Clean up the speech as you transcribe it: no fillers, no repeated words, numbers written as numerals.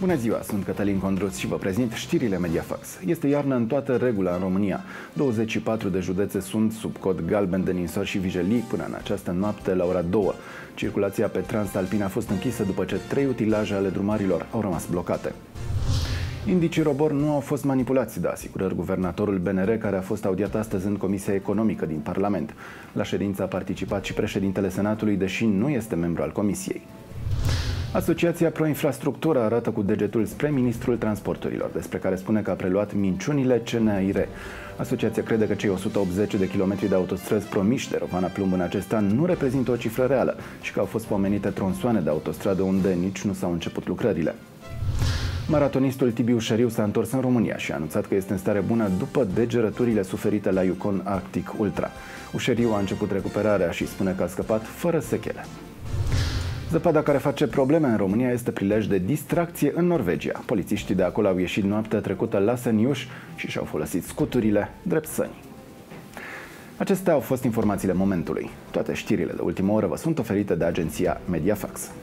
Bună ziua, sunt Cătălin Condruț și vă prezint știrile Mediafax. Este iarnă în toată regula în România. 24 de județe sunt sub cod galben de ninsori și vijelii până în această noapte la ora 2. Circulația pe Transalpina a fost închisă după ce 3 utilaje ale drumarilor au rămas blocate. Indicii Robor nu au fost manipulați, dă asigurări guvernatorul BNR, care a fost audiat astăzi în Comisia Economică din Parlament. La ședință a participat și președintele Senatului, deși nu este membru al Comisiei. Asociația Pro-Infrastructură arată cu degetul spre ministrul transporturilor, despre care spune că a preluat minciunile CNAIR. Asociația crede că cei 180 de kilometri de autostrăzi promiși de Rovana Plumb în acest an nu reprezintă o cifră reală și că au fost pomenite tronsoane de autostradă unde nici nu s-au început lucrările. Maratonistul Tibiu Șeriu s-a întors în România și a anunțat că este în stare bună după degerăturile suferite la Yukon Arctic Ultra. Ușeriu a început recuperarea și spune că a scăpat fără sechele. Zăpada care face probleme în România este prilej de distracție în Norvegia. Polițiștii de acolo au ieșit noaptea trecută la Seniuș și și-au folosit scuturile drept săni. Acestea au fost informațiile momentului. Toate știrile de ultimă oră vă sunt oferite de agenția Mediafax.